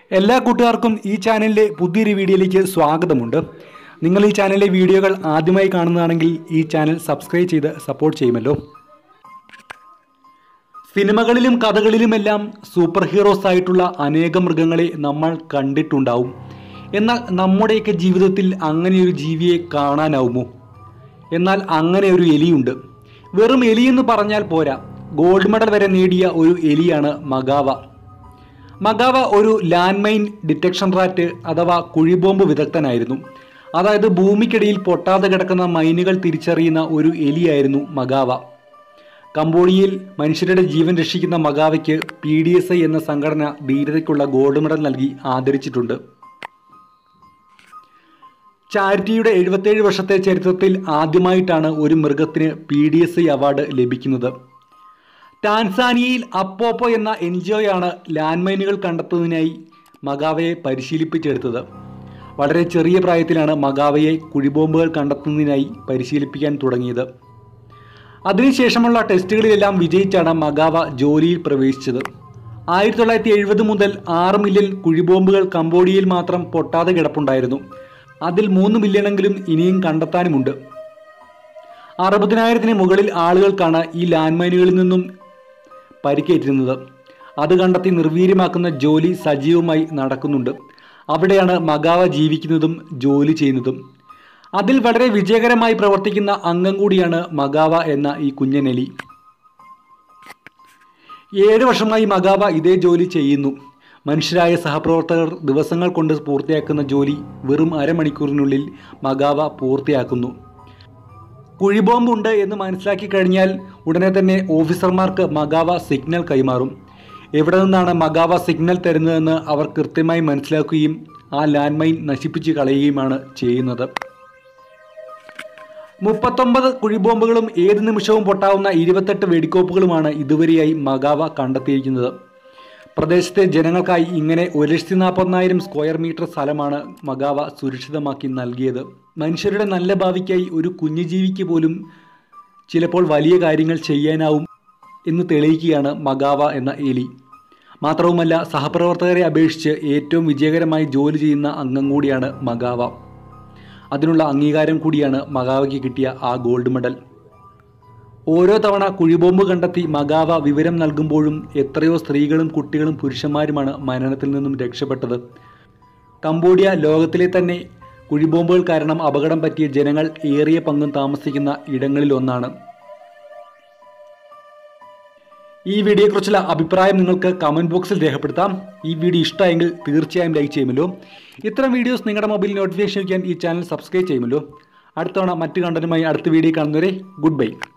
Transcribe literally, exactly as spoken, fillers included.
എല്ലാ കൂട്ടുകാർക്കും ഈ ചാനലിലെ പുതിയൊരു വീഡിയോയിലേക്ക് സ്വാഗതമുണ്ട്. നിങ്ങൾ ഈ ചാനലിലെ വീഡിയോകൾ ആദ്യമായി കാണുന്നതാണെങ്കിൽ ഈ ചാനൽ സബ്സ്ക്രൈബ് ചെയ്ത് സപ്പോർട്ട് ചെയ്യുമല്ലോ. സിനിമകളിലും കഥകളിലുമെല്ലാം സൂപ്പർ ഹീറോസ് ആയിട്ടുള്ള അനേകം മൃഗങ്ങളെ നമ്മൾ കണ്ടിട്ടുണ്ടാവും. എന്നാൽ നമ്മുടെയൊക്കെ ജീവിതത്തിൽ അങ്ങനെയൊരു ജീവിയെ കാണാനാവുമോ? എന്നാൽ അങ്ങനെ ഒരു എലിയുണ്ട്. വെറും എലിയെന്ന് പറഞ്ഞാൽ പോരാ, ഗോൾഡ് മെഡൽ വരെ നേടിയ ഒരു എലിയാണ് മഗാവ. മഗാവ ഒരു ലാൻഡ് മൈൻ ഡിറ്റക്ഷൻ റാറ്റ് അഥവാ കുഴിബോംബ് വിദഗ്ധനായിരുന്നു. അതായത് ഭൂമിക്കടിയിൽ പൊട്ടാതെ കിടക്കുന്ന മൈനുകൾ തിരിച്ചറിയുന്ന ഒരു എലിയായിരുന്നു മഗാവ. കംബോഡിയയിൽ മനുഷ്യരുടെ ജീവൻ രക്ഷിക്കുന്ന മഗാവയ്ക്ക് പി ഡി എസ് ഐ എന്ന സംഘടന ധീരതയ്ക്കുള്ള ഗോൾഡ് മെഡൽ നൽകി ആദരിച്ചിട്ടുണ്ട്. ചാരിറ്റിയുടെ എഴുപത്തേഴ് വർഷത്തെ ചരിത്രത്തിൽ ആദ്യമായിട്ടാണ് ഒരു മൃഗത്തിന് P D S I award ലഭിക്കുന്നത്. ടാൻസാനിയയിൽ അപ്പോപ്പോ എന്ന എൻ ജി ഒയാണ് ലാൻഡ് മൈനുകൾ കണ്ടെത്തുന്നതിനായി മഗാവയെ പരിശീലിപ്പിച്ചെടുത്തത്. വളരെ ചെറിയ പ്രായത്തിലാണ് മഗാവയെ കുഴിബോംബുകൾ കണ്ടെത്തുന്നതിനായി പരിശീലിപ്പിക്കാൻ തുടങ്ങിയത്. അതിനുശേഷമുള്ള ടെസ്റ്റുകളിലെല്ലാം വിജയിച്ചാണ് മഗാവ ജോലിയിൽ പ്രവേശിച്ചത്. ആയിരത്തി തൊള്ളായിരത്തി എഴുപത് മുതൽ ആറ് മില്യൺ കുഴിബോംബുകൾ കംബോഡിയയിൽ മാത്രം പൊട്ടാതെ കിടപ്പുണ്ടായിരുന്നു. അതിൽ മൂന്ന് മില്യണെങ്കിലും ഇനിയും കണ്ടെത്താനുമുണ്ട്. അറുപതിനായിരത്തിന് മുകളിൽ ആളുകൾക്കാണ് ഈ ലാൻഡ് മൈനുകളിൽ നിന്നും പരിക്കേറ്റിരുന്നത്. അത് കണ്ടെത്തി നിർവീര്യമാക്കുന്ന ജോലി സജീവമായി നടക്കുന്നുണ്ട്. അവിടെയാണ് മഗാവ ജീവിക്കുന്നതും ജോലി ചെയ്യുന്നതും. അതിൽ വളരെ വിജയകരമായി പ്രവർത്തിക്കുന്ന അംഗം കൂടിയാണ് മഗാവ എന്ന ഈ കുഞ്ഞനെലി. ഏഴ് വർഷമായി മഗാവ ഇതേ ജോലി ചെയ്യുന്നു. മനുഷ്യരായ സഹപ്രവർത്തകർ ദിവസങ്ങൾ കൊണ്ട് പൂർത്തിയാക്കുന്ന ജോലി വെറും അരമണിക്കൂറിനുള്ളിൽ മഗാവ പൂർത്തിയാക്കുന്നു. കുഴിബോംബ് ഉണ്ട് എന്ന് മനസ്സിലാക്കി കഴിഞ്ഞാൽ ഉടനെ തന്നെ ഓഫീസർമാർക്ക് മഗാവ സിഗ്നൽ കൈമാറും. എവിടെ നിന്നാണ് മഗാവ സിഗ്നൽ തരുന്നതെന്ന് അവർ കൃത്യമായി മനസ്സിലാക്കുകയും ആ ലാൻഡ് മൈൻ നശിപ്പിച്ച് കളയുകയുമാണ് ചെയ്യുന്നത്. മുപ്പത്തൊമ്പത് കുഴിബോംബുകളും ഏത് നിമിഷവും പൊട്ടാവുന്ന ഇരുപത്തെട്ട് വെടിക്കോപ്പുകളുമാണ് ഇതുവരെയായി മഗാവ കണ്ടെത്തിയിരിക്കുന്നത്. പ്രദേശത്തെ ജനങ്ങൾക്കായി ഇങ്ങനെ ഒരു ലക്ഷത്തി നാൽപ്പതിനായിരം സ്ക്വയർ മീറ്റർ സ്ഥലമാണ് മഗാവ സുരക്ഷിതമാക്കി നൽകിയത്. മനുഷ്യരുടെ നല്ല ഭാവിക്കായി ഒരു കുഞ്ഞു ജീവിക്ക് പോലും ചിലപ്പോൾ വലിയ കാര്യങ്ങൾ ചെയ്യാനാവും എന്ന് തെളിയിക്കുകയാണ് മഗാവ എന്ന എലി. മാത്രവുമല്ല, സഹപ്രവർത്തകരെ അപേക്ഷിച്ച് ഏറ്റവും വിജയകരമായി ജോലി ചെയ്യുന്ന അംഗം കൂടിയാണ് മഗാവ. അതിനുള്ള അംഗീകാരം കൂടിയാണ് മഗാവയ്ക്ക് കിട്ടിയ ആ ഗോൾഡ് മെഡൽ. ഓരോ തവണ കുഴിബോംബ് കണ്ടെത്തി മഗാവ വിവരം നൽകുമ്പോഴും എത്രയോ സ്ത്രീകളും കുട്ടികളും പുരുഷന്മാരുമാണ് മരണത്തിൽ നിന്നും രക്ഷപ്പെട്ടത്. കംബോഡിയ ലോകത്തിലെ തന്നെ കുഴിബോംബുകൾ കാരണം അപകടം പറ്റിയ ജനങ്ങൾ ഏറിയ പങ്കും താമസിക്കുന്ന ഇടങ്ങളിലൊന്നാണ്. ഈ വീഡിയോയെക്കുറിച്ചുള്ള അഭിപ്രായം നിങ്ങൾക്ക് കമൻറ്റ് ബോക്സിൽ രേഖപ്പെടുത്താം. ഈ വീഡിയോ ഇഷ്ടമായെങ്കിൽ തീർച്ചയായും ലൈക്ക് ചെയ്യുമല്ലോ. ഇത്തരം വീഡിയോസ് നിങ്ങളുടെ മൊബൈലിൽ നോട്ടിഫിക്കേഷൻ വയ്ക്കാൻ ഈ ചാനൽ സബ്സ്ക്രൈബ് ചെയ്യുമല്ലോ. അടുത്ത തവണ മറ്റു കണ്ടന്റുമായി അടുത്ത വീഡിയോ കാണുന്നവരെ ഗുഡ് ബൈ.